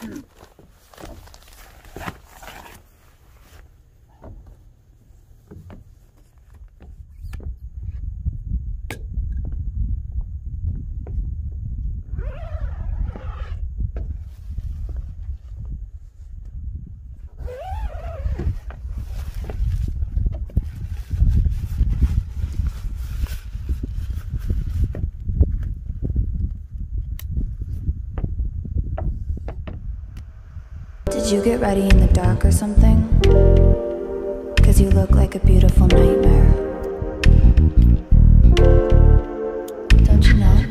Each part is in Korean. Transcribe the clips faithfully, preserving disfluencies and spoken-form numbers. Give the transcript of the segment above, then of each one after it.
Did you get ready in the dark or something? 'Cause you look like a beautiful nightmare. Don't you know?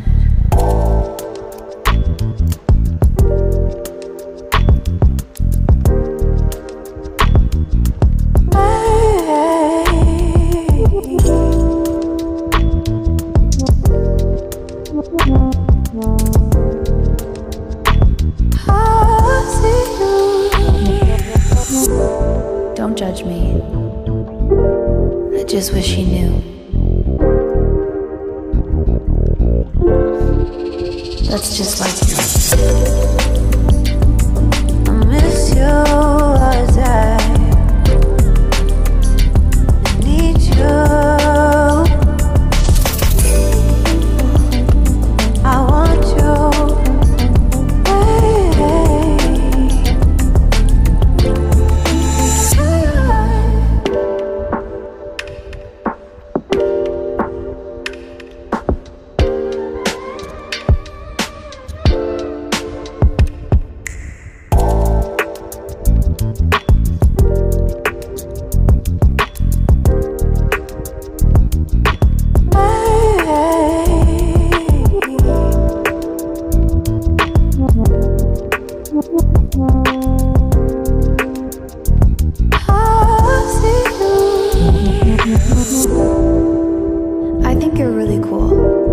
Don't judge me. I just wish you knew. That's just like you. I miss you as I need you. I want you. I think you're really cool.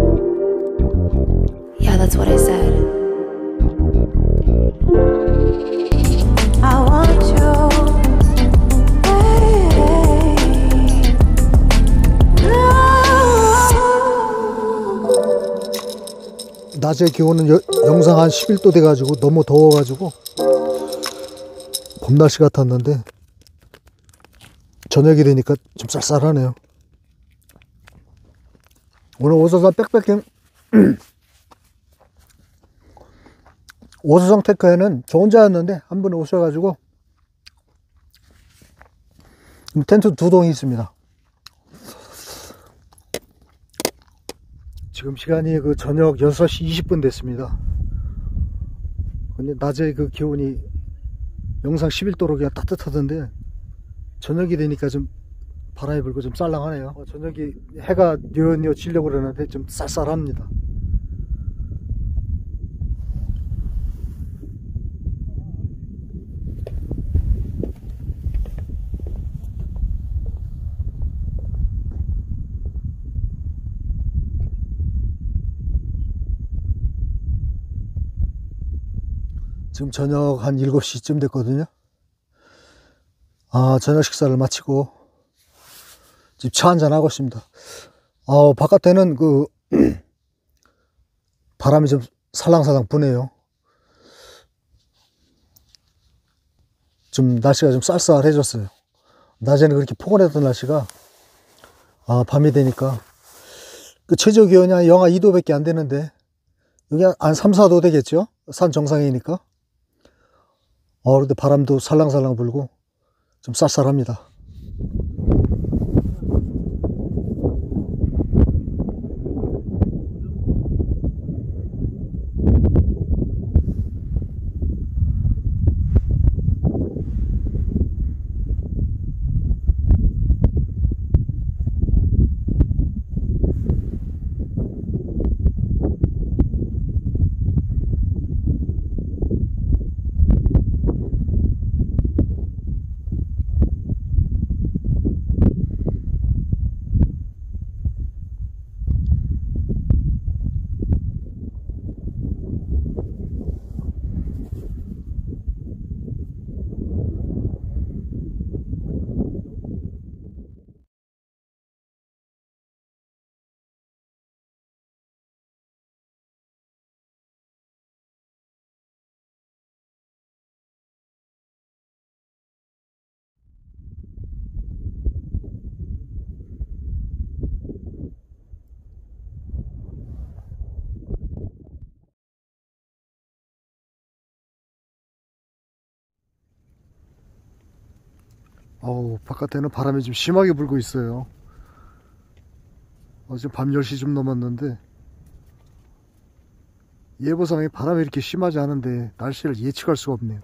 Yeah, that's what I said. I want you. 낮에 기온은 여, 영상 한 십일 도 돼가지고 너무 더워가지고 봄 날씨 같았는데 저녁이 되니까 좀 쌀쌀하네요. 오늘 오소선 백패킹 오소성 테크에는 저 혼자였는데 한 분이 오셔가지고 텐트 두 동이 있습니다. 지금 시간이 그 저녁 여섯 시 이십 분 됐습니다. 근데 낮에 그 기온이 영상 십일 도로 그냥 따뜻하던데 저녁이 되니까 좀 바람이 불고 좀 쌀랑하네요. 어, 저녁이 해가 뉘어뉘어 지려고 그러는데 좀 쌀쌀합니다. 지금 저녁 한 일곱 시쯤 됐거든요. 아, 저녁 식사를 마치고 지금 차 한잔 하고 있습니다. 어, 바깥에는 그 바람이 좀 살랑살랑 부네요. 좀 날씨가 좀 쌀쌀해졌어요. 낮에는 그렇게 포근했던 날씨가 아, 밤이 되니까 그 최저 기온이 한 영하 이 도밖에 안 되는데 여기 한 삼, 사 도 되겠죠? 산 정상이니까. 어, 근데 바람도 살랑살랑 불고 좀 쌀쌀합니다. 어우, 바깥에는 바람이 좀 심하게 불고 있어요. 어, 지금 밤 열 시 좀 넘었는데 예보상에 바람이 이렇게 심하지 않은데 날씨를 예측할 수가 없네요.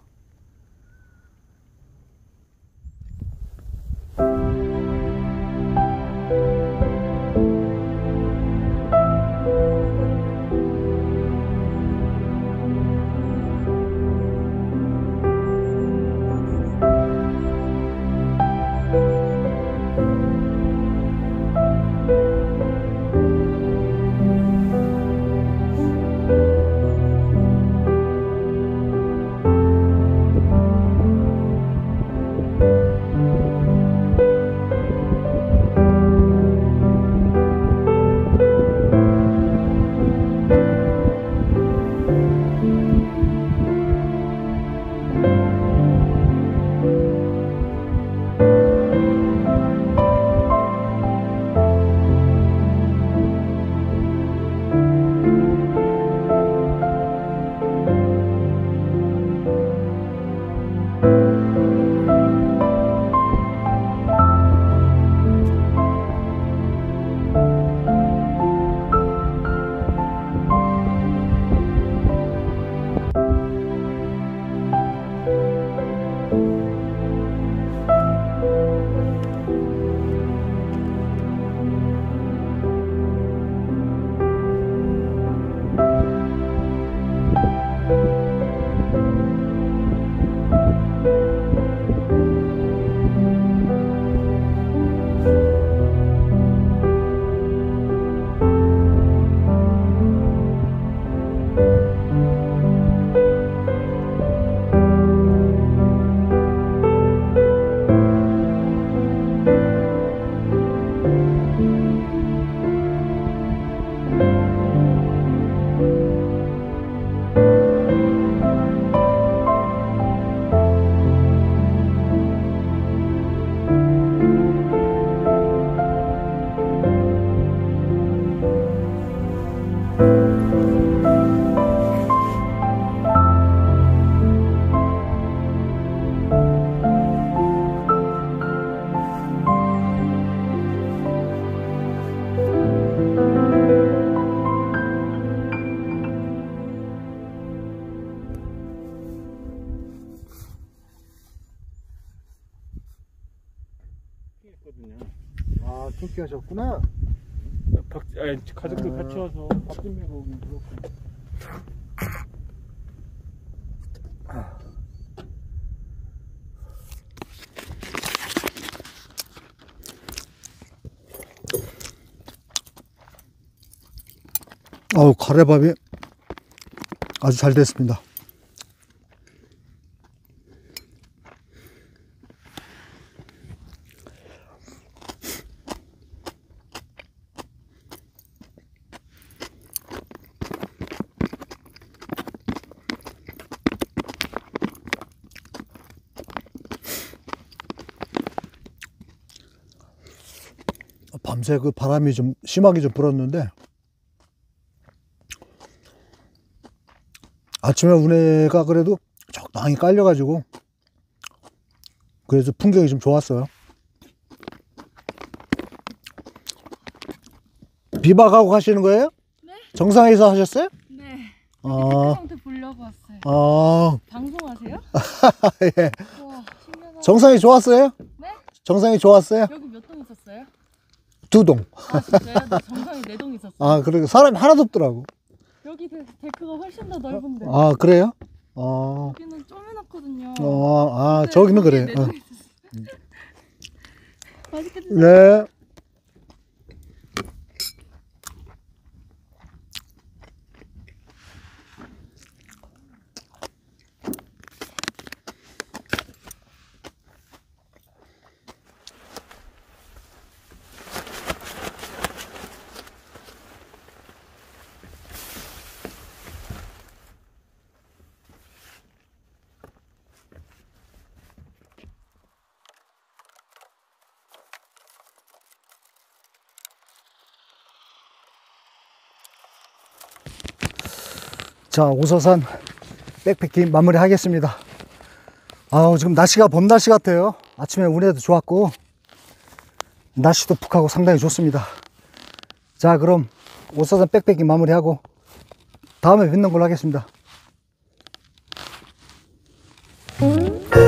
아, 캠핑하셨구나. 박, 아니, 가족들 아. 같이 와서 밥 좀 먹으면 그렇고. 어우, 가래밥이 아주 잘 됐습니다. 밤새 그 바람이 좀 심하게 좀 불었는데 아침에 운해가 그래도 적당히 깔려가지고 그래서 풍경이 좀 좋았어요. 비박하고 가시는 거예요? 네? 정상에서 하셨어요? 네. 아, 테크상태 보려고 왔어요. 아, 방송하세요? 예. 와, 신기하다. 정상이 좋았어요? 네? 정상이 좋았어요? 여기 몇 동 있었어요? 두 동. 아, 진짜요? 나 정상에 네 동 있었어요. 아, 그리고 사람이 하나도 없더라고. 여기 데, 데크가 훨씬 더 넓은데. 아, 그래요? 어, 여기는 쪼매놨거든요. 어, 아, 근데 저기는 거기에 그래. 네 어. 동 있었어요. 맛있게 드세요. 네. 자, 오서산 백패킹 마무리 하겠습니다. 아우, 지금 날씨가 봄 날씨 같아요. 아침에 운해도 좋았고 날씨도 푹하고 상당히 좋습니다. 자, 그럼 오사산 백패킹 마무리하고 다음에 뵙는 걸로 하겠습니다.